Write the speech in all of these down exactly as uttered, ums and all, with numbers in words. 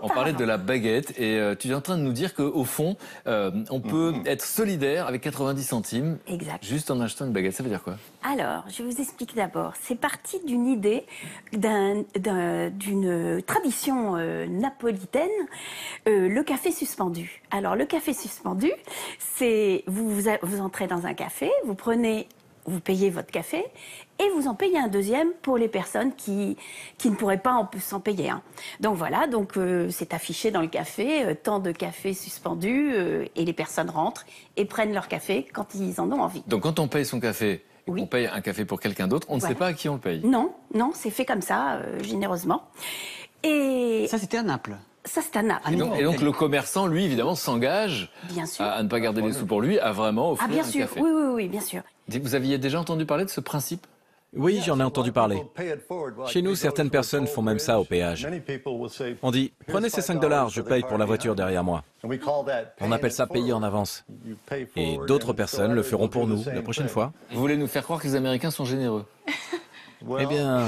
on parlait de la baguette et euh, tu es en train de nous dire qu'au fond, euh, on peut mmh. être solidaire avec quatre-vingt-dix centimes exact. juste en achetant une baguette. Ça veut dire quoi? Alors, je vous explique d'abord. C'est parti d'une idée, d'une un, un, tradition euh, napolitaine, euh, le café suspendu. Alors, le café suspendu, c'est vous, vous, vous entrez dans un café, vous prenez... vous payez votre café et vous en payez un deuxième pour les personnes qui, qui ne pourraient pas s'en payer un. Donc voilà, donc euh, c'est affiché dans le café, euh, tant de cafés suspendus euh, et les personnes rentrent et prennent leur café quand ils en ont envie. Donc quand on paye son café, oui. on paye un café pour quelqu'un d'autre, on ne voilà. sait pas à qui on le paye. Non, non, c'est fait comme ça, euh, généreusement. Et ça, c'était à Naples. Ça, c'est à Naples. Et donc, et donc le commerçant, lui, évidemment, s'engage à, à ne pas garder les sous pour lui, à vraiment offrir ah, bien un sûr. café. Oui, oui, oui, bien sûr. Vous aviez déjà entendu parler de ce principe? Oui, j'en ai entendu parler. Chez nous, certaines personnes font même ça au péage. On dit, prenez ces cinq dollars, je paye pour la voiture derrière moi. On appelle ça payer en avance. Et d'autres personnes le feront pour nous la prochaine fois. Vous voulez nous faire croire que les Américains sont généreux? Eh bien...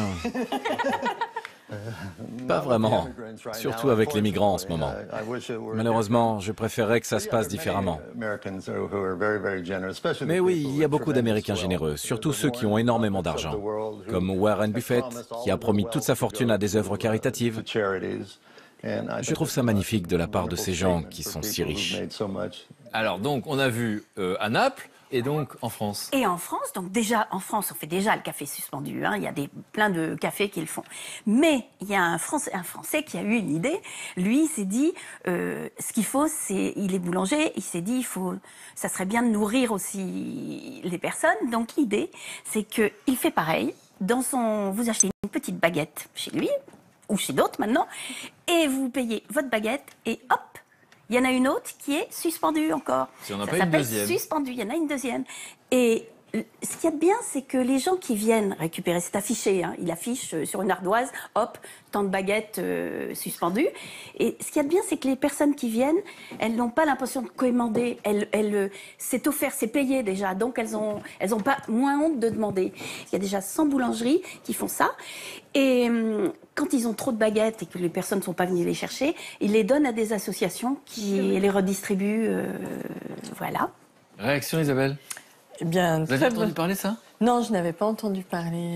Pas vraiment, surtout avec les migrants en ce moment. Malheureusement, je préférerais que ça se passe différemment. Mais oui, il y a beaucoup d'Américains généreux, surtout ceux qui ont énormément d'argent, comme Warren Buffett, qui a promis toute sa fortune à des œuvres caritatives. Je trouve ça magnifique de la part de ces gens qui sont si riches. Alors donc, on a vu euh, à Naples, et donc en France. Et en France, donc déjà, en France, on fait déjà le café suspendu. Hein, il y a des, plein de cafés qui le font. Mais il y a un Français, un Français qui a eu une idée. Lui, il s'est dit, euh, ce qu'il faut, c'est, il est boulanger, il s'est dit, il faut, ça serait bien de nourrir aussi les personnes. Donc l'idée, c'est qu'il fait pareil. Dans son, vous achetez une petite baguette chez lui, ou chez d'autres maintenant, et vous payez votre baguette, et hop, il y en a une autre qui est suspendue encore. Si on n'a ça pas une deuxième. Suspendue, il y en a une deuxième. Et ce qu'il y a de bien, c'est que les gens qui viennent récupérer, c'est affiché, hein, il affiche sur une ardoise, hop, tant de baguettes euh, suspendues. Et ce qu'il y a de bien, c'est que les personnes qui viennent, elles n'ont pas l'impression de commander. Elles, elles, c'est offert, c'est payé déjà, donc elles ont, elles ont pas moins honte de demander. Il y a déjà cent boulangeries qui font ça. Et hum, quand ils ont trop de baguettes et que les personnes ne sont pas venues les chercher, ils les donnent à des associations qui les redistribuent. Euh, voilà. Réaction, Isabelle? Eh bien, vous avez entendu bon... parler ça? Non, je n'avais pas entendu parler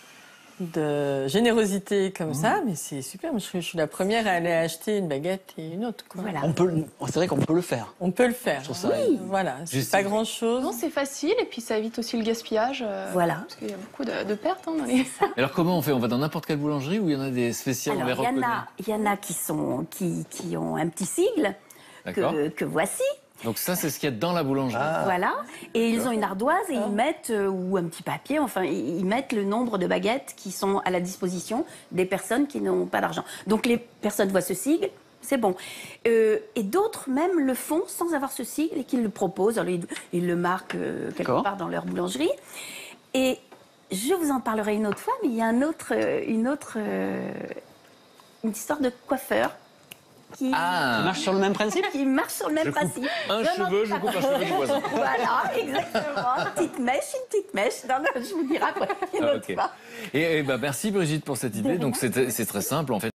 euh, de générosité comme mmh. ça, mais c'est super. Je, je suis la première à aller acheter une baguette et une autre. Quoi. Voilà. On peut, c'est vrai qu'on peut le faire. On peut le faire. Je ça, oui. Voilà, c'est pas grand-chose. Non, c'est facile et puis ça évite aussi le gaspillage. Euh, voilà. Parce qu'il y a beaucoup de, de pertes hein, dans les... Alors comment on fait? On va dans n'importe quelle boulangerie ou il y en a des spéciales? Alors, il y en a, il y en a qui, sont, qui, qui ont un petit sigle que, que voici. Donc ça, c'est ce qu'il y a dans la boulangerie. Ah. Voilà. Et ils ont une ardoise et ils mettent, euh, ou un petit papier, enfin, ils mettent le nombre de baguettes qui sont à la disposition des personnes qui n'ont pas d'argent. Donc les personnes voient ce sigle, c'est bon. Euh, et d'autres même le font sans avoir ce sigle et qu'ils le proposent. Alors, ils, ils le marquent euh, quelque part dans leur boulangerie. Et je vous en parlerai une autre fois, mais il y a un autre, une autre, euh, une histoire de coiffeur. Qui, ah. qui marche sur le même principe Qui marche sur le même je principe. Un non, cheveu, non, je coupe un cheveu du voisin. Voilà, exactement. Une petite mèche, une petite mèche. Non, non, je vous dirai après. Ah, okay. Et, et bah, merci Brigitte pour cette idée. Donc c'est très simple en fait.